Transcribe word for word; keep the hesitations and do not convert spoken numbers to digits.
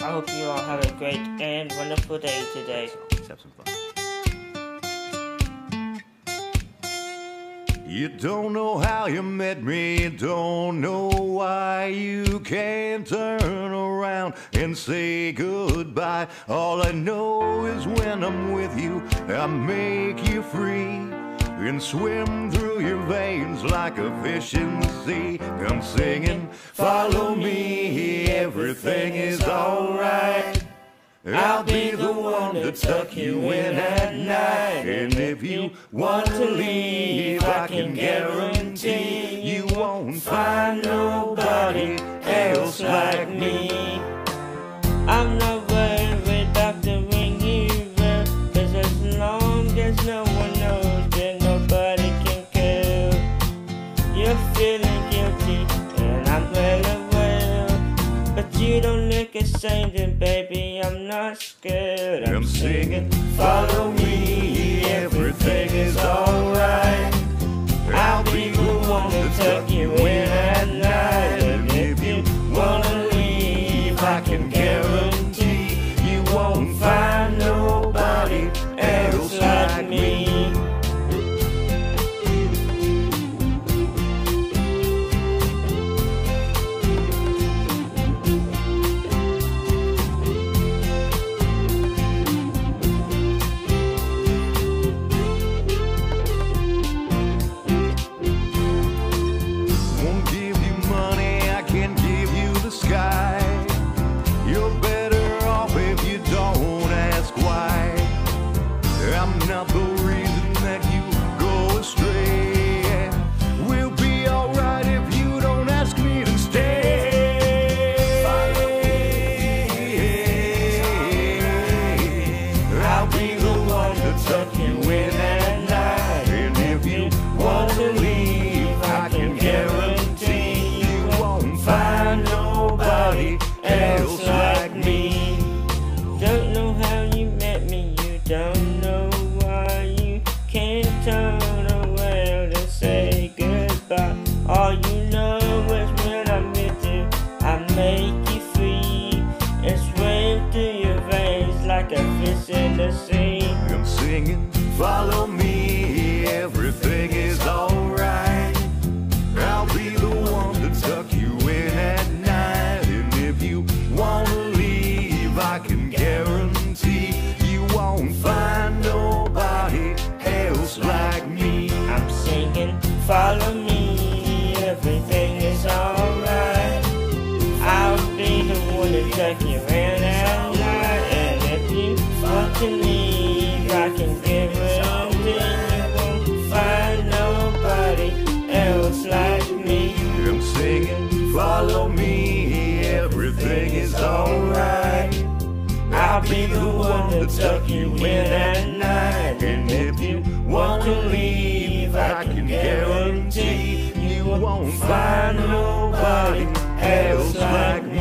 I hope you all have a great and wonderful day today. Let's have some fun. You don't know how you met me, you don't know why you can't turn around and say goodbye. All I know is when I'm with you, I make you free and swim through your veins like a fish in the sea. I'm singing, follow me, everything is alright. I'll be the one to tuck you in at night. And if you want to leave, I can guarantee you won't find nobody else like me. I'm not worried about the ring you wear, 'cause as long as no one knows, then nobody can care. You're feeling guilty, and I'm well aware, but you don't look ashamed, and baby, I'm not scared. I'm, I'm singing, follow me, everything is alright. I'll be the one to tuck you in at night. And if you wanna leave, I can guarantee you won't find nobody else like me. Not the reason that you go astray. We'll be alright if you don't ask me to stay. I'll be the one to tuck you in at night. And if you want to leave, I can guarantee you won't find nobody else like me. Don't know how you met me, you don't know. Can't turn around and say goodbye. All you know is when I'm with you, I make you free and swim through your veins like a fish in the sea. I'm singing, follow me, everything is alright. I'll be the one to tuck you in at night. And if you want to leave, I can guarantee you won't find nobody else like me. I'm singing, follow me, everything is alright. I'll be the one to tuck you in at night. And if you want to leave, I can guarantee you won't find nobody else like me. I'm singing, follow me, everything is alright. I'll be the one to tuck you in at night. And if you want to leave, I can guarantee you won't find nobody else like me.